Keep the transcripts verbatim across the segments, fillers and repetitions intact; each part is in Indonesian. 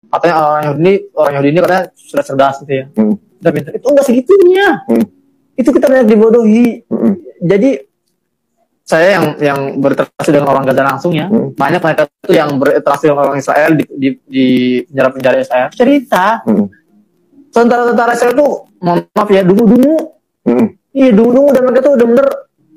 Katanya orang Yahudi, orang Yahudi ini katanya sudah cerdas gitu ya. Hmm. Udah pintar. Itu enggak segitunya. Hmm. Itu kita banyak dibodohi. Hmm. Jadi saya yang yang berinteraksi dengan orang Gaza langsung ya, hmm. banyak mereka itu yang berinteraksi dengan orang Israel di di, di penjara-penjara Israel. Cerita. Hmm. Tentara-tentara Israel tuh, mohon maaf ya, dungu-dungu. Hmm. Iya, dungu-dungu, dan mereka tuh benar-benar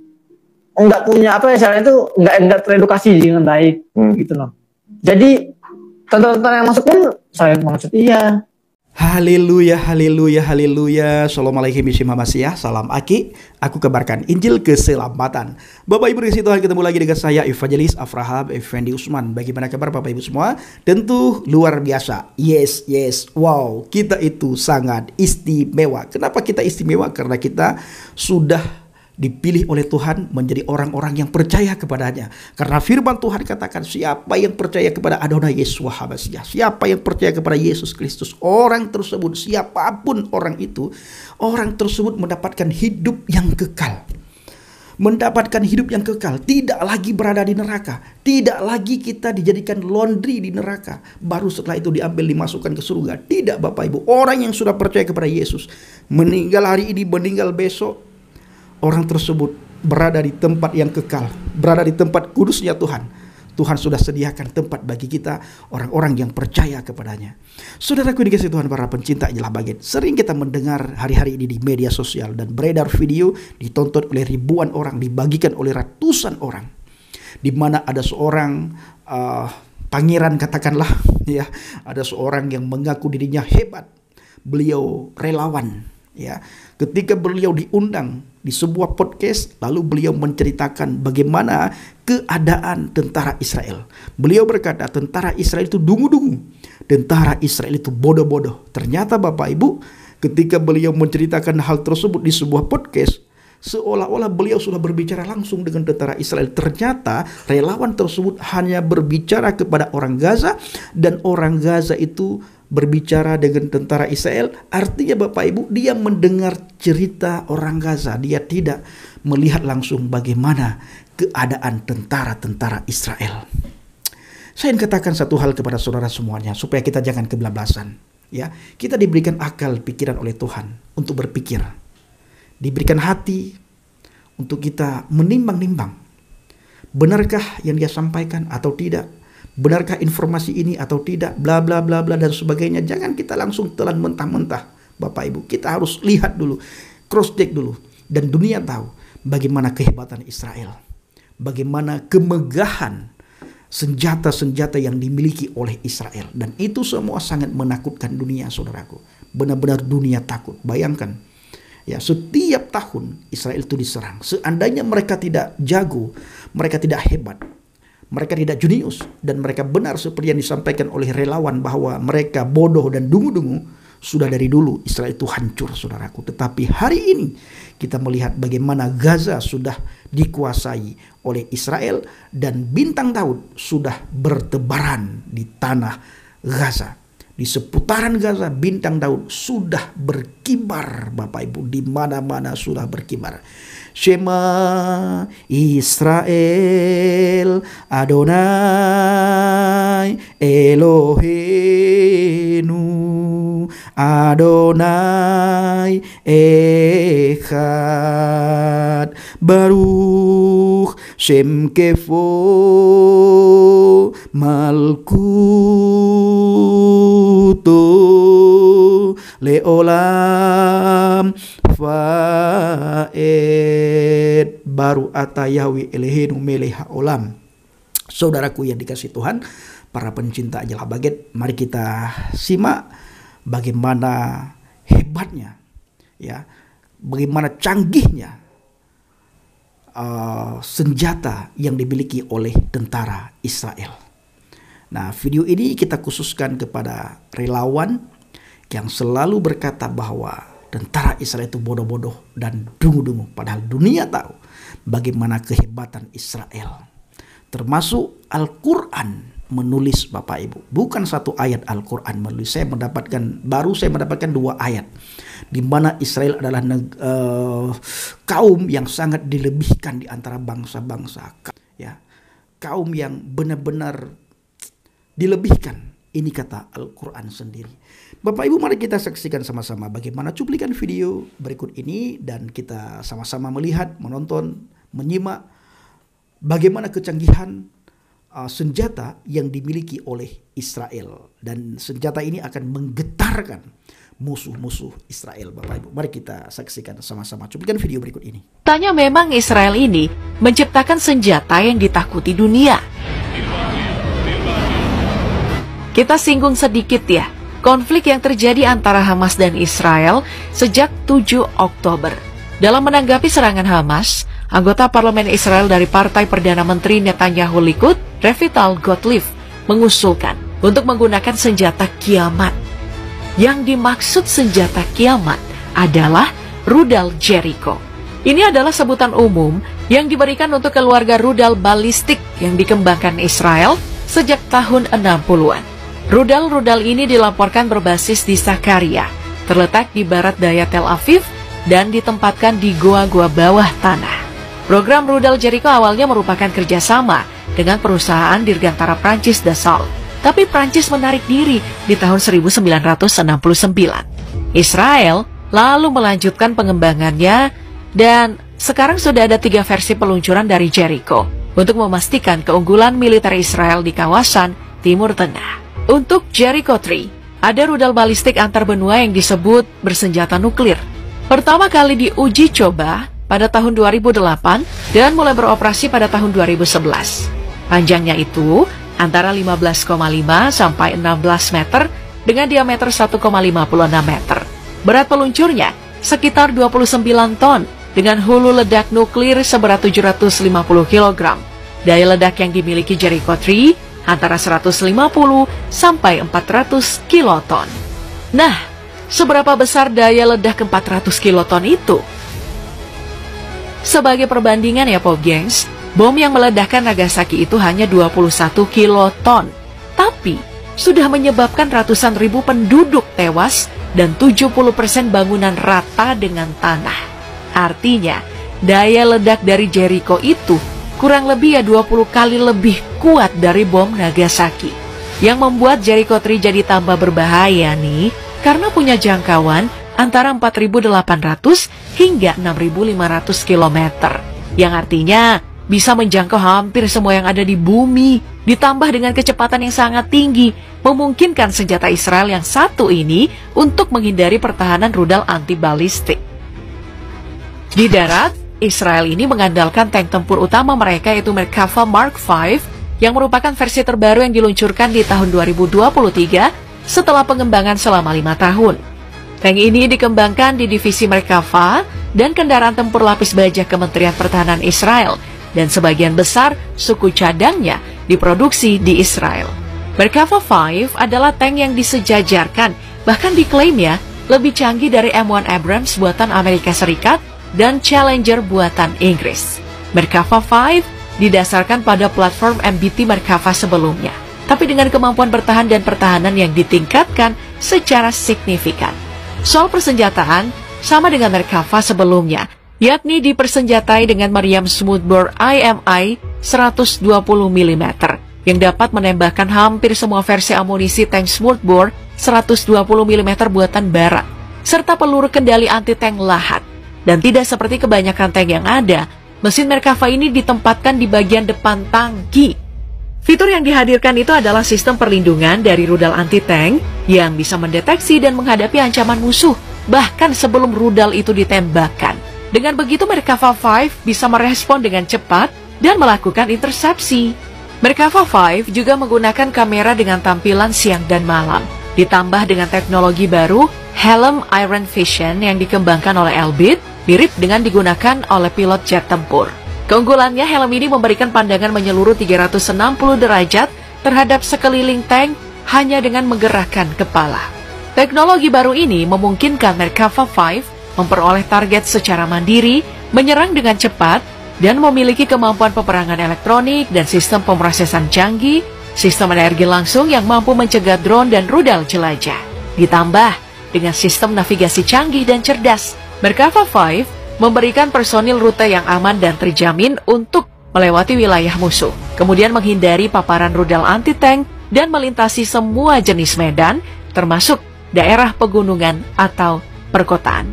enggak punya apa ya, Israel itu enggak enggak teredukasi dengan baik, hmm. gitu loh. Jadi tentara-tentara yang masuk pun saya maksud iya. Haleluya, haleluya, haleluya. Assalamualaikum warahmatullahi wabarakatuh. Salam Aki. Aku kabarkan Injil keselamatan. Bapak Ibu dikasihi Tuhan, ketemu lagi dengan saya Evangelis Afraham Effendi Usman. Bagaimana kabar Bapak Ibu semua? Tentu luar biasa. Yes, yes. Wow, kita itu sangat istimewa. Kenapa kita istimewa? Karena kita sudah dipilih oleh Tuhan menjadi orang-orang yang percaya kepadanya. Karena firman Tuhan katakan, siapa yang percaya kepada Adonai Yeshua HaMashiach, siapa yang percaya kepada Yesus Kristus, orang tersebut, siapapun orang itu, orang tersebut mendapatkan hidup yang kekal. Mendapatkan hidup yang kekal, tidak lagi berada di neraka, tidak lagi kita dijadikan laundry di neraka, baru setelah itu diambil dimasukkan ke surga. Tidak Bapak Ibu, orang yang sudah percaya kepada Yesus, meninggal hari ini, meninggal besok, orang tersebut berada di tempat yang kekal, berada di tempat kudusnya Tuhan. Tuhan sudah sediakan tempat bagi kita, orang-orang yang percaya kepadanya. Saudaraku dikasihi Tuhan, para pencinta Injil Baget, sering kita mendengar hari-hari ini di media sosial dan beredar video ditonton oleh ribuan orang, dibagikan oleh ratusan orang, di mana ada seorang uh, pangeran katakanlah, ya, ada seorang yang mengaku dirinya hebat, beliau relawan, ya. Ketika beliau diundang di sebuah podcast, lalu beliau menceritakan bagaimana keadaan tentara Israel. Beliau berkata, tentara Israel itu dungu-dungu, tentara Israel itu bodoh-bodoh. Ternyata Bapak Ibu, ketika beliau menceritakan hal tersebut di sebuah podcast, seolah-olah beliau sudah berbicara langsung dengan tentara Israel. Ternyata relawan tersebut hanya berbicara kepada orang Gaza, dan orang Gaza itu berbicara dengan tentara Israel. Artinya Bapak Ibu, dia mendengar cerita orang Gaza, dia tidak melihat langsung bagaimana keadaan tentara-tentara Israel. Saya ingin katakan satu hal kepada saudara semuanya, supaya kita jangan kebablasan, ya. Kita diberikan akal pikiran oleh Tuhan untuk berpikir, diberikan hati untuk kita menimbang-nimbang, benarkah yang dia sampaikan atau tidak, benarkah informasi ini atau tidak, bla bla bla bla dan sebagainya. Jangan kita langsung telan mentah-mentah Bapak Ibu. Kita harus lihat dulu, cross check dulu, dan dunia tahu bagaimana kehebatan Israel, bagaimana kemegahan senjata-senjata yang dimiliki oleh Israel, dan itu semua sangat menakutkan dunia, saudaraku. Benar-benar dunia takut. Bayangkan, ya, setiap tahun Israel itu diserang. Seandainya mereka tidak jago, mereka tidak hebat, mereka tidak jenius, dan mereka benar seperti yang disampaikan oleh relawan bahwa mereka bodoh dan dungu-dungu, sudah dari dulu Israel itu hancur, saudaraku. Tetapi hari ini kita melihat bagaimana Gaza sudah dikuasai oleh Israel, dan bintang Daud sudah bertebaran di tanah Gaza. Di seputaran Gaza, bintang Daud sudah berkibar, Bapak Ibu, di mana-mana sudah berkibar. Shema Israel Adonai Eloheinu Adonai Echad Baruch Shem Kefo Malkuto Leolam Faed Baru Atayawi Elehenu Meleha Olam. Saudaraku yang dikasih Tuhan, para pencinta Injil Baget, mari kita simak bagaimana hebatnya, ya, bagaimana canggihnya uh, senjata yang dimiliki oleh tentara Israel. Nah, video ini kita khususkan kepada relawan yang selalu berkata bahwa tentara Israel itu bodoh-bodoh dan dungu-dungu. Padahal dunia tahu bagaimana kehebatan Israel. Termasuk Al-Quran menulis, Bapak Ibu. Bukan satu ayat Al-Quran menulis. Saya mendapatkan, baru saya mendapatkan dua ayat. Di mana Israel adalah uh, kaum yang sangat dilebihkan di antara bangsa-bangsa. Ya, kaum yang benar-benar dilebihkan Ini kata Al-Quran sendiri. Bapak Ibu, mari kita saksikan sama-sama bagaimana cuplikan video berikut ini. Dan kita sama-sama melihat, menonton, menyimak bagaimana kecanggihan uh, senjata yang dimiliki oleh Israel. Dan senjata ini akan menggetarkan musuh-musuh Israel. Bapak Ibu, mari kita saksikan sama-sama cuplikan video berikut ini. Tanya memang Israel ini menciptakan senjata yang ditakuti dunia. Kita singgung sedikit ya, konflik yang terjadi antara Hamas dan Israel sejak tujuh Oktober. Dalam menanggapi serangan Hamas, anggota parlemen Israel dari Partai Perdana Menteri Netanyahu Likud, Revital Gottlieb, mengusulkan untuk menggunakan senjata kiamat. Yang dimaksud senjata kiamat adalah rudal Jericho. Ini adalah sebutan umum yang diberikan untuk keluarga rudal balistik yang dikembangkan Israel sejak tahun enam puluhan. Rudal-rudal ini dilaporkan berbasis di Sakaria, terletak di barat daya Tel Aviv, dan ditempatkan di goa-goa bawah tanah. Program rudal Jericho awalnya merupakan kerjasama dengan perusahaan dirgantara Prancis Dassault, tapi Prancis menarik diri di tahun seribu sembilan ratus enam puluh sembilan. Israel lalu melanjutkan pengembangannya, dan sekarang sudah ada tiga versi peluncuran dari Jericho untuk memastikan keunggulan militer Israel di kawasan Timur Tengah. Untuk Jericho tiga, ada rudal balistik antar benua yang disebut bersenjata nuklir. Pertama kali diuji coba pada tahun dua ribu delapan dan mulai beroperasi pada tahun dua ribu sebelas. Panjangnya itu antara lima belas koma lima sampai enam belas meter dengan diameter satu koma lima enam meter. Berat peluncurnya sekitar dua puluh sembilan ton dengan hulu ledak nuklir seberat tujuh ratus lima puluh kilogram. Daya ledak yang dimiliki Jericho tiga antara seratus lima puluh sampai empat ratus kiloton. Nah, seberapa besar daya ledak empat ratus kiloton itu? Sebagai perbandingan ya po gengs, bom yang meledakkan Nagasaki itu hanya dua puluh satu kiloton, tapi sudah menyebabkan ratusan ribu penduduk tewas dan tujuh puluh persen bangunan rata dengan tanah. Artinya, daya ledak dari Jericho itu kurang lebih ya dua puluh kali lebih kuat dari bom Nagasaki. Yang membuat Jericho tiga jadi tambah berbahaya nih, karena punya jangkauan antara empat ribu delapan ratus hingga enam ribu lima ratus kilometer. Yang artinya bisa menjangkau hampir semua yang ada di bumi, ditambah dengan kecepatan yang sangat tinggi, memungkinkan senjata Israel yang satu ini untuk menghindari pertahanan rudal anti-balistik. Di darat, Israel ini mengandalkan tank tempur utama mereka yaitu Merkava Mark lima yang merupakan versi terbaru yang diluncurkan di tahun dua ribu dua puluh tiga setelah pengembangan selama lima tahun. Tank ini dikembangkan di divisi Merkava dan kendaraan tempur lapis baja Kementerian Pertahanan Israel, dan sebagian besar suku cadangnya diproduksi di Israel. Merkava lima adalah tank yang disejajarkan, bahkan diklaim ya, lebih canggih dari M satu Abrams buatan Amerika Serikat dan Challenger buatan Inggris. Merkava lima didasarkan pada platform M B T Merkava sebelumnya, tapi dengan kemampuan bertahan dan pertahanan yang ditingkatkan secara signifikan. Soal persenjataan, sama dengan Merkava sebelumnya, yakni dipersenjatai dengan meriam smoothbore I M I seratus dua puluh milimeter yang dapat menembakkan hampir semua versi amunisi tank smoothbore seratus dua puluh milimeter buatan barat, serta peluru kendali anti-tank lahat. Dan tidak seperti kebanyakan tank yang ada, mesin Merkava ini ditempatkan di bagian depan tangki. Fitur yang dihadirkan itu adalah sistem perlindungan dari rudal anti-tank yang bisa mendeteksi dan menghadapi ancaman musuh, bahkan sebelum rudal itu ditembakkan. Dengan begitu, Merkava lima bisa merespon dengan cepat dan melakukan intersepsi. Merkava lima juga menggunakan kamera dengan tampilan siang dan malam, ditambah dengan teknologi baru helm Iron Vision yang dikembangkan oleh Elbit, mirip dengan digunakan oleh pilot jet tempur. Keunggulannya, helm ini memberikan pandangan menyeluruh tiga ratus enam puluh derajat terhadap sekeliling tank hanya dengan menggerakkan kepala. Teknologi baru ini memungkinkan Merkava lima memperoleh target secara mandiri, menyerang dengan cepat, dan memiliki kemampuan peperangan elektronik dan sistem pemrosesan canggih, sistem energi langsung yang mampu mencegah drone dan rudal jelajah. Ditambah dengan sistem navigasi canggih dan cerdas, Merkava lima memberikan personil rute yang aman dan terjamin untuk melewati wilayah musuh, kemudian menghindari paparan rudal anti-tank dan melintasi semua jenis medan, termasuk daerah pegunungan atau perkotaan.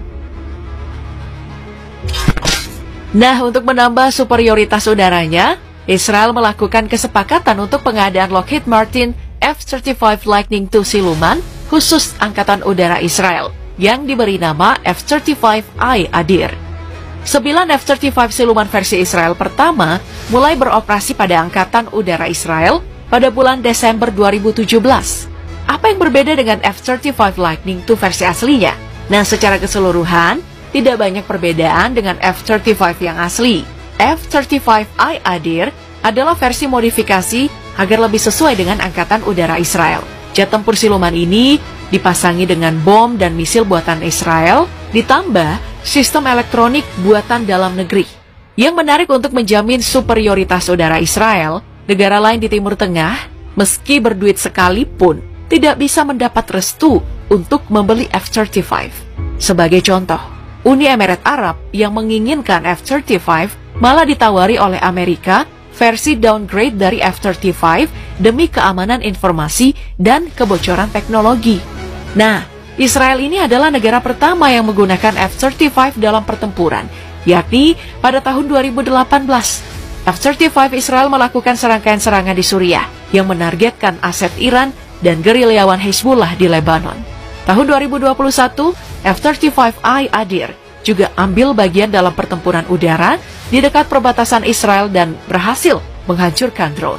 Nah, untuk menambah superioritas udaranya, Israel melakukan kesepakatan untuk pengadaan Lockheed Martin F tiga puluh lima Lightning dua siluman khusus Angkatan Udara Israel yang diberi nama F tiga puluh lima I Adir. Sembilan F tiga puluh lima siluman versi Israel pertama mulai beroperasi pada Angkatan Udara Israel pada bulan Desember dua ribu tujuh belas. Apa yang berbeda dengan F tiga puluh lima Lightning dua versi aslinya? Nah, secara keseluruhan, tidak banyak perbedaan dengan F tiga puluh lima yang asli. F tiga puluh lima I Adir adalah versi modifikasi agar lebih sesuai dengan Angkatan Udara Israel. Jet tempur siluman ini dipasangi dengan bom dan misil buatan Israel, ditambah sistem elektronik buatan dalam negeri. Yang menarik untuk menjamin superioritas udara Israel, negara lain di Timur Tengah, meski berduit sekalipun, tidak bisa mendapat restu untuk membeli F tiga puluh lima. Sebagai contoh, Uni Emirat Arab yang menginginkan F tiga puluh lima malah ditawari oleh Amerika versi downgrade dari F tiga puluh lima demi keamanan informasi dan kebocoran teknologi. Nah, Israel ini adalah negara pertama yang menggunakan F tiga puluh lima dalam pertempuran, yakni pada tahun dua ribu delapan belas. F tiga puluh lima Israel melakukan serangkaian serangan di Suriah yang menargetkan aset Iran dan gerilyawan Hezbollah di Lebanon. Tahun dua ribu dua puluh satu, F tiga puluh lima I Adir juga ambil bagian dalam pertempuran udara di dekat perbatasan Israel dan berhasil menghancurkan drone.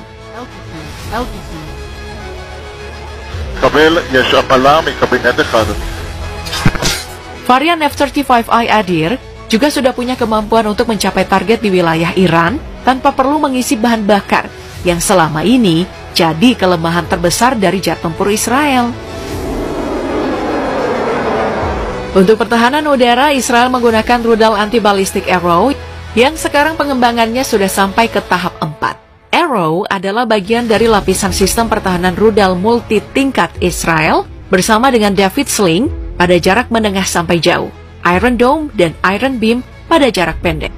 Varian F tiga puluh lima I Adir juga sudah punya kemampuan untuk mencapai target di wilayah Iran tanpa perlu mengisi bahan bakar, yang selama ini jadi kelemahan terbesar dari jet tempur Israel. Untuk pertahanan udara, Israel menggunakan rudal anti-ballistic Arrow yang sekarang pengembangannya sudah sampai ke tahap empat. Arrow adalah bagian dari lapisan sistem pertahanan rudal multi-tingkat Israel bersama dengan David Sling pada jarak menengah sampai jauh, Iron Dome dan Iron Beam pada jarak pendek.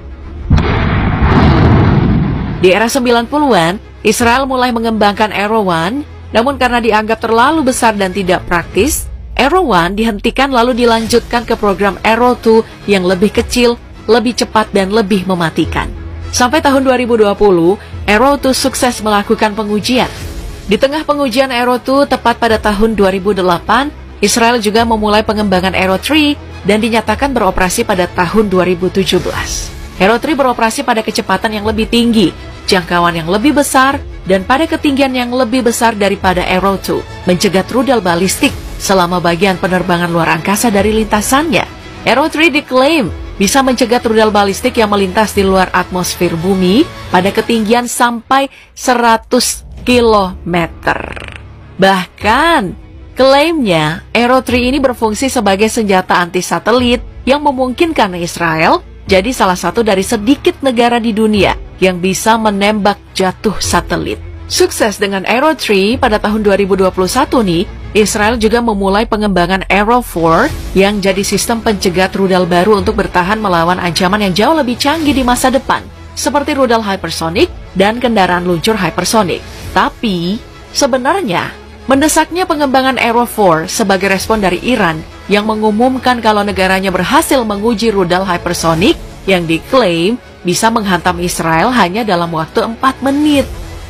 Di era sembilan puluhan, Israel mulai mengembangkan Arrow One, namun karena dianggap terlalu besar dan tidak praktis, Arrow One dihentikan lalu dilanjutkan ke program Arrow Two yang lebih kecil, lebih cepat dan lebih mematikan. Sampai tahun dua ribu dua puluh, Arrow Two sukses melakukan pengujian. Di tengah pengujian Arrow Two tepat pada tahun dua ribu delapan, Israel juga memulai pengembangan Arrow Three dan dinyatakan beroperasi pada tahun dua ribu tujuh belas. Arrow Three beroperasi pada kecepatan yang lebih tinggi, jangkauan yang lebih besar, dan pada ketinggian yang lebih besar daripada Arrow Two, mencegat rudal balistik selama bagian penerbangan luar angkasa dari lintasannya. Arrow Three diklaim bisa mencegat rudal balistik yang melintas di luar atmosfer bumi pada ketinggian sampai seratus kilometer. Bahkan, klaimnya Arrow Three ini berfungsi sebagai senjata anti-satelit yang memungkinkan Israel jadi salah satu dari sedikit negara di dunia yang bisa menembak jatuh satelit. Sukses dengan Arrow Three pada tahun dua ribu dua puluh satu nih, Israel juga memulai pengembangan Arrow Four yang jadi sistem pencegat rudal baru untuk bertahan melawan ancaman yang jauh lebih canggih di masa depan, seperti rudal hypersonic dan kendaraan luncur hypersonic. Tapi, sebenarnya, mendesaknya pengembangan Arrow Four sebagai respon dari Iran yang mengumumkan kalau negaranya berhasil menguji rudal hypersonic yang diklaim bisa menghantam Israel hanya dalam waktu empat menit.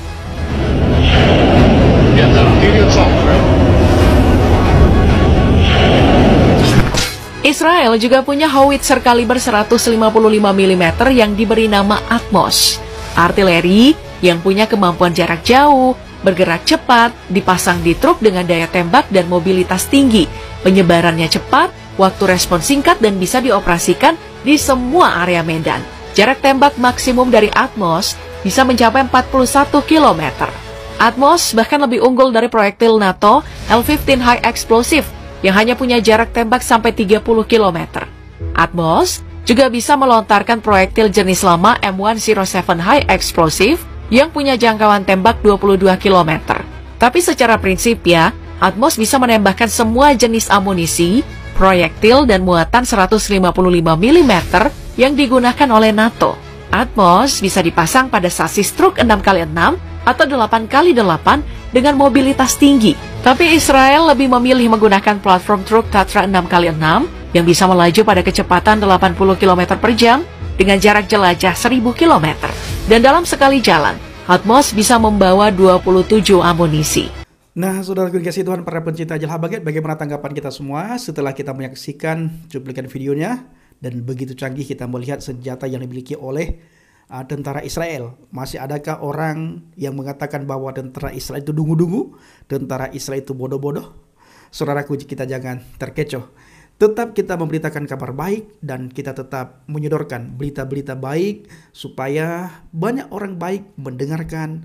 Israel juga punya howitzer kaliber seratus lima puluh lima milimeter yang diberi nama Atmos. Artileri yang punya kemampuan jarak jauh, bergerak cepat, dipasang di truk dengan daya tembak dan mobilitas tinggi. Penyebarannya cepat, waktu respon singkat dan bisa dioperasikan di semua area medan. Jarak tembak maksimum dari Atmos bisa mencapai empat puluh satu kilometer. Atmos bahkan lebih unggul dari proyektil NATO L lima belas High Explosive yang hanya punya jarak tembak sampai tiga puluh kilometer. Atmos juga bisa melontarkan proyektil jenis lama M seratus tujuh High Explosive yang punya jangkauan tembak dua puluh dua kilometer. Tapi secara prinsip ya, Atmos bisa menembakkan semua jenis amunisi, proyektil dan muatan seratus lima puluh lima milimeter yang digunakan oleh NATO. Atmos bisa dipasang pada sasis truk enam kali enam atau delapan kali delapan dengan mobilitas tinggi. Tapi Israel lebih memilih menggunakan platform truk Tatra enam kali enam yang bisa melaju pada kecepatan delapan puluh kilometer per jam dengan jarak jelajah seribu kilometer. Dan dalam sekali jalan, Atmos bisa membawa dua puluh tujuh amunisi. Nah, saudara dikasih Tuhan, para pencinta Jalha Baget, bagaimana tanggapan kita semua setelah kita menyaksikan cuplikan videonya? Dan begitu canggih kita melihat senjata yang dimiliki oleh uh, tentara Israel. Masih adakah orang yang mengatakan bahwa tentara Israel itu dungu-dungu, tentara Israel itu bodoh-bodoh? Saudaraku, kita jangan terkecoh. Tetap kita memberitakan kabar baik dan kita tetap menyodorkan berita-berita baik supaya banyak orang baik mendengarkan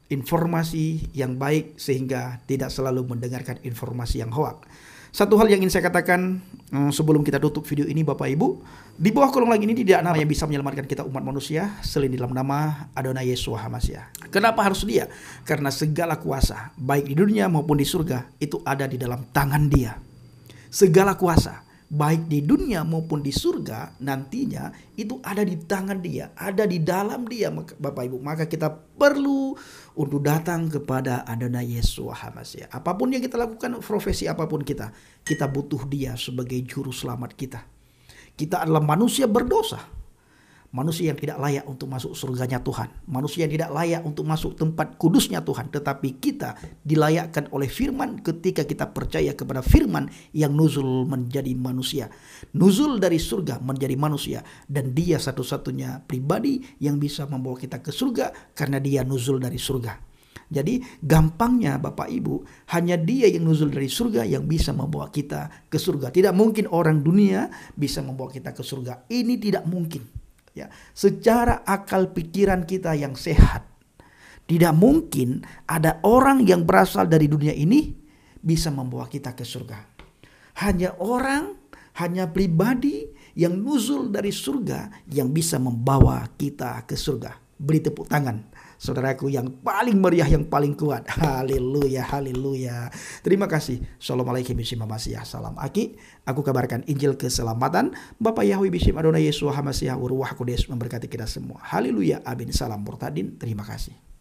informasi yang baik sehingga tidak selalu mendengarkan informasi yang hoak. Satu hal yang ingin saya katakan sebelum kita tutup video ini, Bapak Ibu, di bawah kolom like ini tidak ada nama yang bisa menyelamatkan kita umat manusia selain dalam nama Adonai Yeshua HaMashiach. Kenapa harus dia? Karena segala kuasa baik di dunia maupun di surga itu ada di dalam tangan dia. Segala kuasa baik di dunia maupun di surga nantinya itu ada di tangan dia, ada di dalam dia, Bapak Ibu. Maka kita perlu untuk datang kepada Adonai Yeshua HaMashiach. Apapun yang kita lakukan, profesi apapun kita, kita butuh dia sebagai juru selamat kita. Kita adalah manusia berdosa. Manusia yang tidak layak untuk masuk surganya Tuhan. Manusia yang tidak layak untuk masuk tempat kudusnya Tuhan. Tetapi kita dilayakkan oleh firman ketika kita percaya kepada firman yang nuzul menjadi manusia. Nuzul dari surga menjadi manusia. Dan dia satu-satunya pribadi yang bisa membawa kita ke surga karena dia nuzul dari surga. Jadi gampangnya Bapak Ibu, hanya dia yang nuzul dari surga yang bisa membawa kita ke surga. Tidak mungkin orang dunia bisa membawa kita ke surga. Ini tidak mungkin. Ya, secara akal pikiran kita yang sehat, tidak mungkin ada orang yang berasal dari dunia ini bisa membawa kita ke surga. Hanya orang, hanya pribadi yang nuzul dari surga yang bisa membawa kita ke surga. Beri tepuk tangan, saudaraku yang paling meriah, yang paling kuat. Haleluya, haleluya. Terima kasih. Assalamualaikum warahmatullahi wabarakatuh. Salam Aki. Aku kabarkan Injil keselamatan. Bapak Yahweh Bishim Adonai Yeshua HaMashiach Uruah Kudus memberkati kita semua. Haleluya. Amin. Salam Murtadin. Terima kasih.